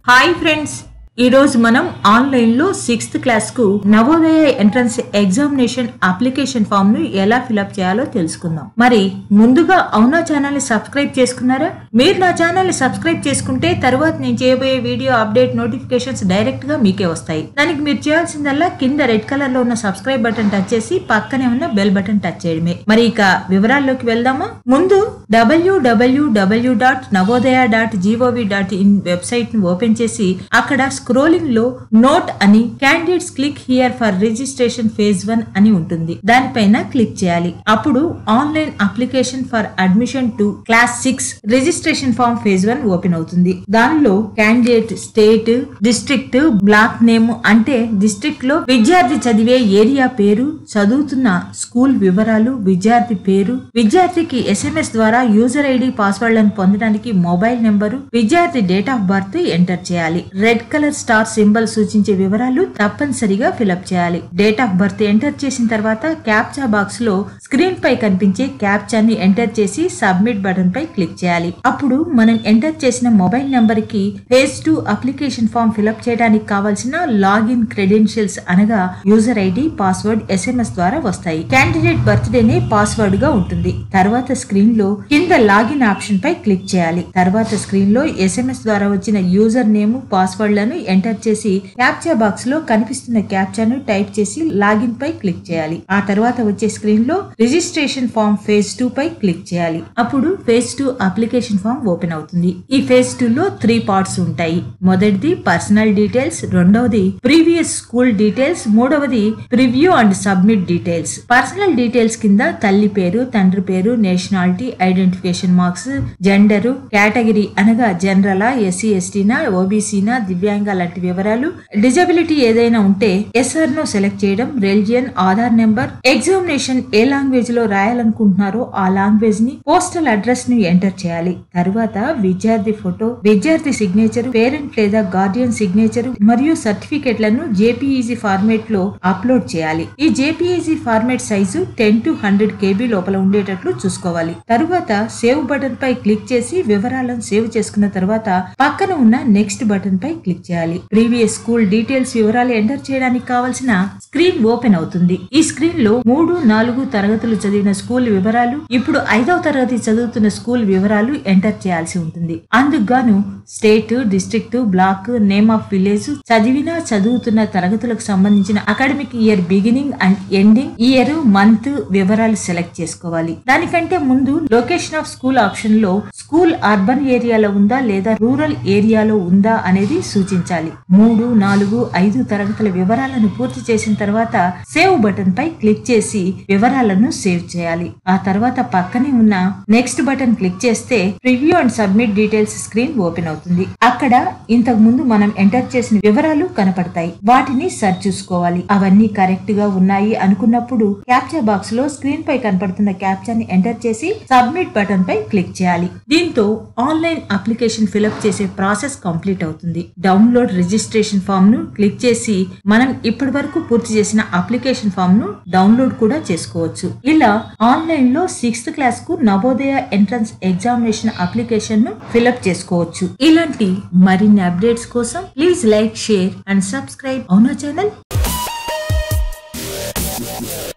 Hi friends, ఈ రోజు మనం ఆన్లైన్ లో 6th క్లాస్ కు Navodaya entrance examination application form ను ఎలా ఫిల్అప్ చేయాలో తెలుసుకుందాం. మరి ముందుగా అవునా ఛానల్ ని సబ్స్క్రైబ్ చేసుకున్నారా? మీరు నా ఛానల్ ని సబ్స్క్రైబ్ చేసుకుంటే తర్వాత నేను చేయబోయే వీడియో అప్డేట్ నోటిఫికేషన్స్ డైరెక్ట్ గా మీకే వస్తాయి. దానికి మీరు చేయాల్సిందల్లా కింద రెడ్ కలర్ లో ఉన్న సబ్స్క్రైబ్ బటన్ టచ్ చేసి పక్కనే ఉన్న బెల్ బటన్ టచ్ చేయడమే. మరి ఇక వివరాల్లోకి వెళ్దామా? ముందు www.navodaya.gov.in వెబ్సైట్ ను ఓపెన్ చేసి అక్కడ స్క్రోలింగ్ లో నోట్ అని candidates click here for registration phase 1 అని ఉంటుంది. దానిపైన క్లిక్ చేయాలి. అప్పుడు online application for admission to class 6 registration form phase 1 open అవుతుంది. దానిలో candidate state, district, block name అంటే డిస్ట్రిక్ట్ లో విద్యార్థి చదివే ఏరియా పేరు, చదువుతున్న స్కూల్ వివరాలు, విద్యార్థి పేరు, విద్యార్థికి SMS ద్వారా యూజర్ ఐడి పాస్వర్డ్లను పొందడానికి మొబైల్ నెంబరు, విద్యార్థి డేట్ ఆఫ్ బర్త్ ఎంటర్ చేయాలి. రెడ్ కలర్ స్టార్ సింబల్ సూచించే వివరాలు తప్పనిసరిగా ఫిలప్ చేయాలి. డేట్ ఆఫ్ బర్త్ ఎంటర్ చేసిన తర్వాత క్యాప్చా బాక్స్ లో స్క్రీన్ పై కనిపించే క్యాప్చాని ఎంటర్ చేసి సబ్మిట్ బటన్ పై క్లిక్ చేయాలి. అప్పుడు మనం ఎంటర్ చేసిన మొబైల్ నెంబర్ కి ఫేజ్ 2 అప్లికేషన్ ఫామ్ ఫిలప్ చేయడానికి కావాల్సిన లాగిన్ క్రెడెన్షియల్స్ అనగా యూజర్ ఐడి, పాస్వర్డ్ SMS ద్వారా వస్తాయి. క్యాండిడేట్ బర్త్డేనే పాస్వర్డ్ గా ఉంటుంది. తర్వాత స్క్రీన్ లో కింద లాగిన్ ఆప్షన్ పై క్లిక్ చేయాలి. తర్వాత స్క్రీన్ లో SMS ద్వారా వచ్చిన యూజర్ నేమ్, పాస్వర్డ్లను ఎంటర్ చేసి క్యాప్చా బాక్స్ లో కనిపిస్తున్న క్యాప్చాను టైప్ చేసి లాగిన్ పై క్లిక్ చేయాలి. ఆ తర్వాత వచ్చే స్క్రీన్ లో రిజిస్ట్రేషన్ ఫామ్ ఫేజ్ 2 పై క్లిక్ చేయాలి. అప్పుడు ఫేజ్ 2 అప్లికేషన్ ఫామ్ ఓపెన్ అవుతుంది. ఈ ఫేజ్ 2 లో 3 పార్ట్స్ ఉంటాయి. మొదటిది పర్సనల్ డీటెయిల్స్, రెండవది ప్రీవియస్ స్కూల్ డీటెయిల్స్, మూడవది preview and submit details. Personal details కింద తల్లి పేరు, తండ్రి పేరు, nationality, identification marks, gender, category అనగా జనరలా, SC STనా, OBCనా, దివ్యాంగ లాంటి వివరాలు, డిజబిలిటీ ఏదైనా ఉంటే SR నో సెలెక్ట్ చేయడం, రిలిజియన్, ఆధార్ నెంబర్, ఎగ్జామినేషన్ ఏ లాంగ్వేజ్ లో రాయాలనుకుంటున్నారో ఆ లాంగ్వేజ్ ని, పోస్టల్ అడ్రస్ ని ఎంటర్ చేయాలి. తర్వాత విద్యార్థి ఫోటో, విద్యార్థి సిగ్నేచర్, పేరెంట్ లేదా గార్డియన్ సిగ్నేచర్ మరియు సర్టిఫికెట్లను JPEG ఫార్మేట్ లో అప్లోడ్ చేయాలి. ఈ JPEG format size 10 to 100 KB లోపల ఉండేటట్లు చూసుకోవాలి. తరువాత సేవ్ బటన్ పై క్లిక్ చేసి వివరాలను సేవ్ చేసుకున్న తర్వాత పక్కన ఉన్న నెక్స్ట్ బటన్ పై క్లిక్ చేయాలి. ప్రీవియస్ స్కూల్ డీటెయిల్స్ వివరాలు ఎంటర్ చేయడానికి కావాల్సిన స్క్రీన్ ఓపెన్ అవుతుంది. ఈ స్క్రీన్ లో 3, 4 తరగతులు చదివిన స్కూల్ వివరాలు, ఇప్పుడు 5వ తరగతి చదువుతున్న స్కూల్ వివరాలు ఎంటర్ చేయాల్సి ఉంటుంది. అందుకుగాను state, district, block, name of village, చదివిన చదువుతున్న తరగతులకు సంబంధించిన academic year beginning and ending, year, month వివరాలు సెలెక్ట్ చేసుకోవాలి. దానికంటే ముందు లొకేషన్ ఆఫ్ స్కూల్ ఆప్షన్ లో స్కూల్ అర్బన్ ఏరియాలో ఉందా లేదా రూరల్ ఏరియాలో ఉందా అనేది సూచించాలి. 3, 4, 5 తరగతుల వివరాలను పూర్తి చేసిన తర్వాత సేవ్ బటన్ పై క్లిక్ చేసి వివరాలను సేవ్ చేయాలి. ఆ తర్వాత పక్కనే ఉన్న నెక్స్ట్ బటన్ క్లిక్ చేస్తే preview and submit details screen open అవుతుంది. అక్కడ ఇంతకు ముందు మనం ఎంటర్ చేసిన వివరాలు కనపడతాయి. వాటిని సర్చ్ చూసుకోవాలి. అవన్నీ కరెక్ట్ గా ఉన్నాయి అనుకున్నప్పుడు క్యాప్చా బాక్స్ లో స్క్రీన్ పై కనపడుతున్న క్యాప్చాని ఎంటర్ చేసి సబ్మిట్ బటన్ పై క్లిక్ చేయాలి. దీంతో ఆన్లైన్ అప్లికేషన్ ఫిలప్ చేసే ప్రాసెస్ కంప్లీట్ అవుతుంది. డౌన్లోడ్ రిజిస్ట్రేషన్ ఫామ్ ను క్లిక్ చేసి మనం ఇప్పటి వరకు పూర్తి చేసిన అప్లికేషన్ ఫామ్ ను డౌన్లోడ్ కూడా చేసుకోవచ్చు. ఇలా ఆన్లైన్ లో 6th క్లాస్ కు నవోదయ ఎంట్రన్స్ ఎగ్జామినేషన్ అప్లికేషన్ ను ఫిలప్ చేసుకోవచ్చు. ఇలాంటి మరిన్ని అప్డేట్స్ కోసం please like, share and subscribe అవునా ఛానల్.